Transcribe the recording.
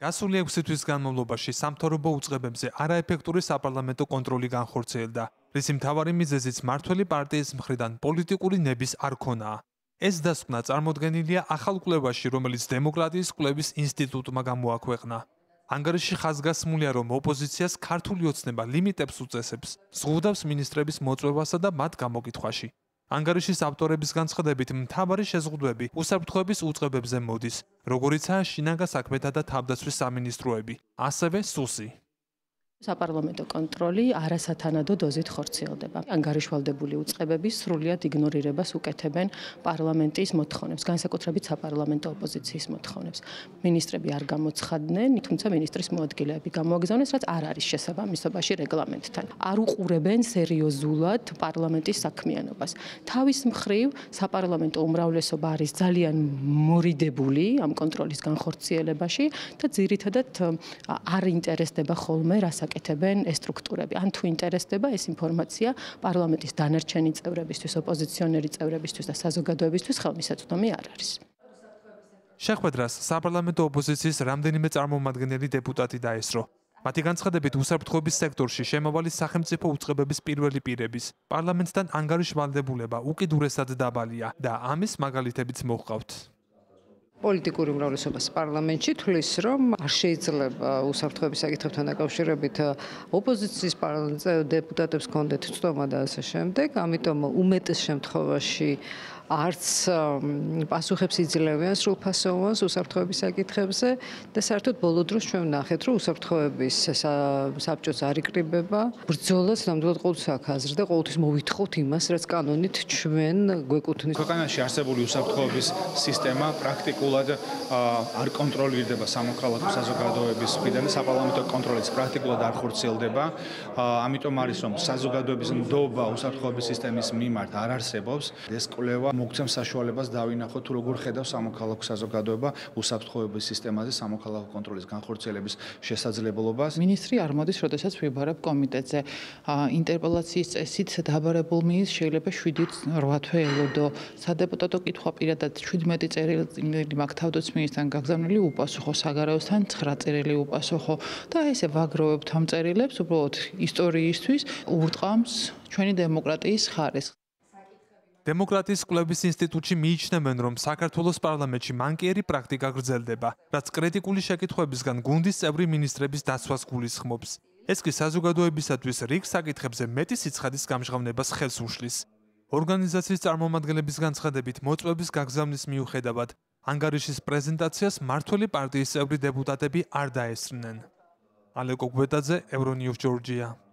გასული 6 თვის განმავლობაში სამთავრობო უწყებებზე არაეფექტური საპარლამენტო კონტროლი განხორციელდა, რის მთავარი მიზეზიც მმართველი პარტიის მხრიდან პოლიტიკური ნების არ ქონაა. ეს დასკვნა წარმოდგენილია ახალ კვლევაში, რომელიც დემოკრატიის კვლევის ინსტიტუტმა გამოაქვეყნა. ანგარიში ხაზგასმულია, რომ ოპოზიციას ქართული ოცნება ლიმიტებს უწესებს, ზღუდავს მინისტრების მოწვევასა და მათ გამოკითხვაში. ანგარიშის ავტორების განცხადებით, მთავარი შეზღუდვები უსაფრთხოების უწყებებზე მოდის, როგორიცაა შინაგან საქმეთა და თავდაცვის სამინისტროები, ასევე სუსი. საპარლამენტო კონტროლი არასათანადო დოზით ხორციელდება. ანგარიშვალდებული უწყებები სრულად იგნორირებას უკეთებენ პარლამენტის მოთხოვნებს, განსაკუთრებით საპარლამენტო ოპოზიციის მოთხოვნებს. მინისტრები არ გამოცხადდნენ, თუმცა მინისტრის მოადგილეები გამოაგზავნეს, რაც არ არის შესაბამისობაში რეგლამენტთან. არ უყურებენ სერიოზულად პარლამენტის საქმიანობას. თავის მხრივ საპარლამენტო უმრავლესობა არის ძალიან მორიდებული ამ კონტროლის განხორციელებაში და ძირითადად არ ინტერესდება ხოლმე აკეთებენ ეს სტრუქტურები. ან თუ ინტერესდება ეს ინფორმაცია პარლამენტის დანარჩენი წევრებისთვის, ოპოზიციონერი წევრებისთვის და საზოგადოებისთვის ხელმისაწვდომი არ არის. შეხვედრას საპარლამენტო ოპოზიციის რამდენიმე წარმომადგენელი დეპუტატი დაესწრო. მათი განცხადებით, უსაფრთხოების სექტორში შემავალი სახელმწიფო უწყებების პირველი პირების პარლამენტთან ანგარიშვალდებულება უკიდურესად დაბალია და ამის მაგალითებიც მოჰყავთ. პოლიტიკური უმრავლესობას პარლამენტში თვლის, რომ არ შეიძლება უსაფრთხოების საკითხებთან დაკავშირებით ოპოზიციის დეპუტატებს ჰქონდეთ ცდომა და ასე შემდეგ, ამიტომ უმეტეს შემთხვევაში არც პასუხებს იძლევიან სრულფასოვანს უსაფრთხოების საკითხებზე და საერთოდ ბოლო დროს ჩვენ ვნახეთ, რომ უსაფრთხოების საბჭოც არ იკრიბება. ბრძოლას ნამდვილად ყოველთვის აქვს აზრი და ყოველთვის მოვითხოვთ იმას, რაც კანონით ჩვენ გვეკუთვნის. ქვეყანაში არსებული უსაფრთხოების სისტემა პრაქტიკულად არ კონტროლირდება სამოქალაქო საზოგადოების მხრიდან და საპარლამენტო კონტროლიც პრაქტიკულად არ ხორციელდება. ამიტომ არის რომ საზოგადოების ნდობა უსაფრთხოების სისტემის მიმართ არ არსებობს. ეს კვლევა მოგცემ საშუალებას დავინახოთ თუ როგორ ხედავს სამოქალაქო საზოგადოება უსაფრთხოების სისტემაზე სამოქალაქო კონტროლის განხორციელების შესაძლებლობას. მინისტრი არ მოდის, როდესაც ვიბარებ კომიტეტზე. ინტერპელაციის წესით დაბარებულ მინისტრს შეიძლება 7-8 თვე ელოდო. სადეპუტატო კითხვა პირადად 17 წერილი მაქვს თავდაცვისთან გაგზავნილი უპასუხო, საგარეოსთან 9 წერილი უპასუხო და ესე ვაგროვებთ ამ წერილებს, უბრალოდ ისტორიისთვის ურტყამს ჩვენი დემოკრატიის ხარისხს. დემოკრატიის კვლევის ინსტიტუტში მიიჩნევენ, რომ საქართველოს პარლამენტში მანკიერი პრაქტიკა გრძელდება, რაც კრიტიკული შეკითხვებისგან გუნდის წევრი მინისტრების დაცვას გულისხმობს. ეს კი საზოგადოებისათვის რიგ საკითხებზე მეტი სიცხადის გამჟღავნებას ხელს უშლის. ორგანიზაციის წარმომადგენლების განცხადებით, მოწვევის გაგზავნის მიუხედავად, ანგარიშის პრეზენტაციას მმართველი პარტიის წევრი დეპუტატები არ დაესწრნენ. ალეკო გვეტაძე, ევრონიუს ჯორჯია.